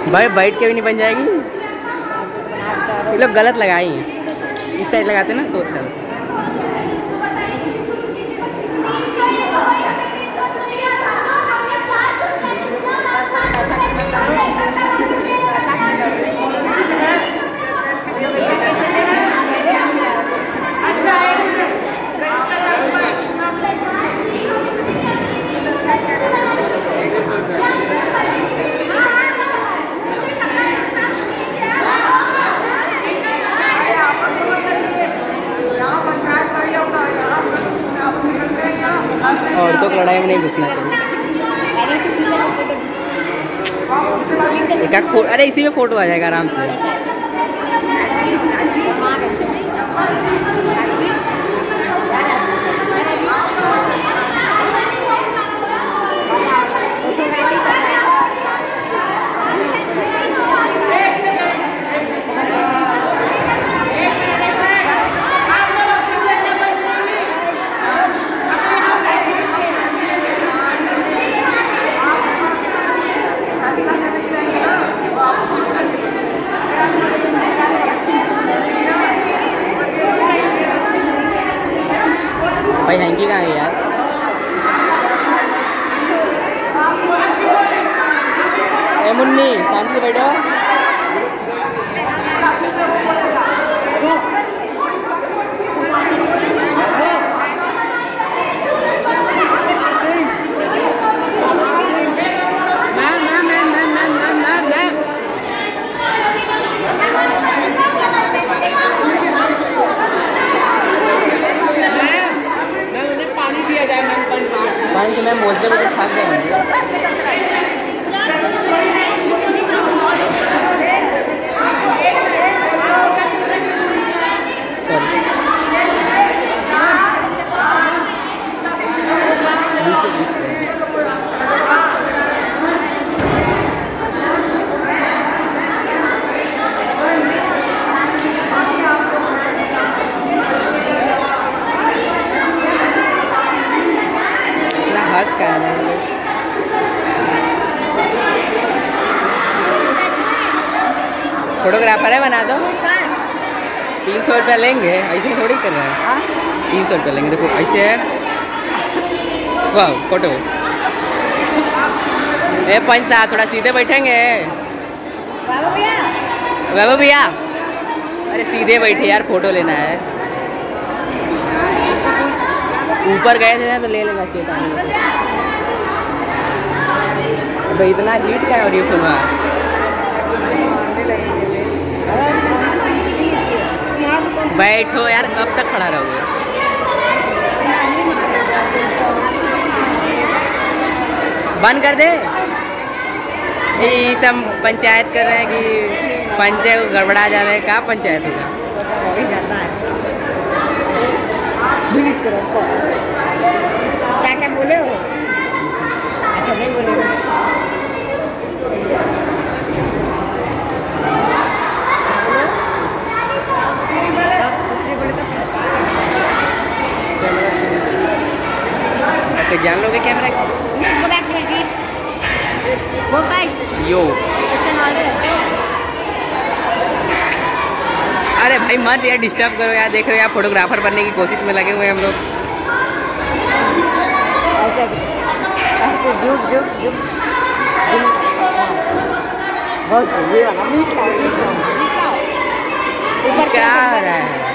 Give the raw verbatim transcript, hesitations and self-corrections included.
भाई बैठ के भी नहीं बन जाएगी। ये लोग गलत लगाई हैं, इस साइड लगाते ना तो अच्छा। औरतों को लड़ाई में नहीं घुसना चाहिए। एक फो... अरे इसी में फोटो आ जाएगा आराम से। भाई हैंकी कहाँ है यार? ए मुन्नी शांति से बैठो। पानी तो मैं मोजले में भाग गया का है। फोटोग्राफर है, बना दो। तीन सौ रुपया लेंगे, ऐसे थोड़ी कर रहे हैं। तीन सौ रुपया लेंगे, देखो ऐसे है। वाह फोटो ए पंचा थोड़ा सीधे बैठेंगे। वैभव भैया अरे सीधे बैठे यार, फोटो लेना है। ऊपर गए थे ना तो ले लेना चाहिए था। भाई इतना हीट का है और ये फोन बैठो यार, कब तक खड़ा रहोगे? बंद कर दे। ये सब पंचायत कर रहे हैं कि पंचायत गड़बड़ा जा रहा है। कहाँ पंचायत होगा? क्या क्या बोले हो? अच्छा नहीं बोले हो। तो जान लोगे कैमरा यो। अरे भाई मत यार डिस्टर्ब करो यार, देख रहे हो यार फोटोग्राफर बनने की कोशिश में लगे हुए हैं हम लोग। ऐसे ऐसे झुक झुक झुक बहुत ये वाला मीट लाओ मीट लाओ मीट लाओ ऊपर क्या आ रहा है?